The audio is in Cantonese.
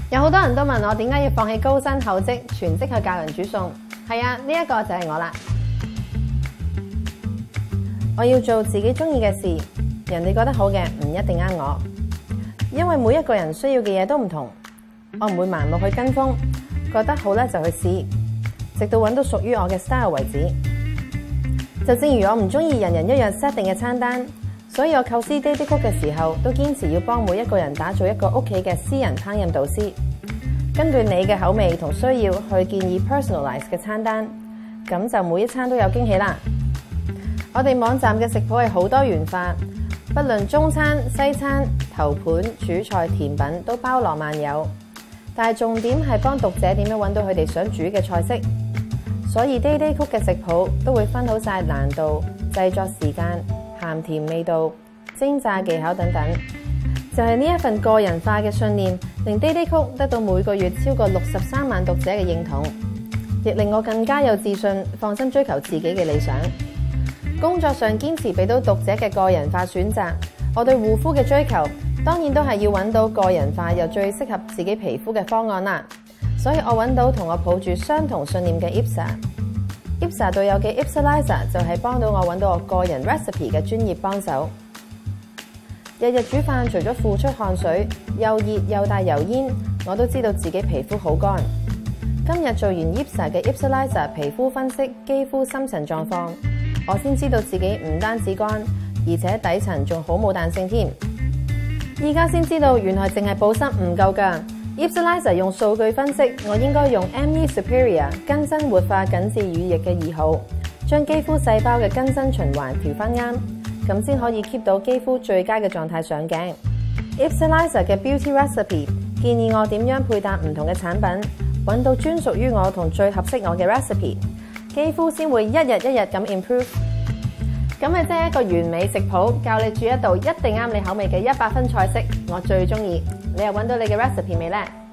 有好多人都問我點解要放棄高薪厚職，全職去教人煮餸。係啊，呢一個就係我啦。我要做自己中意嘅事，人哋覺得好嘅唔一定啱我，因為每一個人需要嘅嘢都唔同。我唔會盲目去跟風，覺得好咧就去試，直到揾到屬於我嘅 style 為止。就正如我唔中意人人一樣 set 定嘅餐單，所以我構思 daily cook 嘅時候，都堅持要幫每一個人打造一個屋企嘅私人烹飪導師，根據你嘅口味同需要去建議 personalize 嘅餐單，咁就每一餐都有驚喜啦。我哋網站嘅食譜係好多元化，不論中餐、西餐、頭盤、主菜、甜品都包羅萬有，但係重點係幫讀者點樣揾到佢哋想煮嘅菜式。所以 daily cook 嘅食譜都會分好晒難度、製作時間、鹹甜味道、蒸炸技巧等等。就係呢一份個人化嘅信念，令 daily cook 得到每個月超過63萬讀者嘅認同，亦令我更加有自信，放心追求自己嘅理想。工作上堅持俾到讀者嘅個人化選擇，我對護膚嘅追求當然都係要揾到個人化又最適合自己皮膚嘅方案啦。所以我揾到同我抱住相同信念嘅 IPSA 隊友嘅 IPSAlizer 就係幫到我揾到我個人 recipe 嘅專業幫手。日日煮飯除咗付出汗水，又熱又帶油煙，我都知道自己皮膚好乾。今日做完 IPSA 嘅 IPSAlizer 皮膚分析肌膚深層狀況，我先知道自己唔單止乾，而且底層仲好冇彈性添。依家先知道原來淨係保濕唔夠㗎。IPSAlizer 用數據分析，我應該用 ME Superior 更新活化緊緻乳液嘅2號，將肌膚細胞嘅更新循環調返啱，咁先可以 keep 到肌膚最佳嘅狀態上鏡。IPSAlizer 嘅 Beauty Recipe 建議我點樣配搭唔同嘅產品，揾到專屬於我同最合適我嘅 recipe， 肌膚先會一日一日咁 improve。咁咪即係一個完美食譜，教你煮一道一定啱你口味嘅100分菜式，我最中意。你又揾到你嘅 recipe未呢？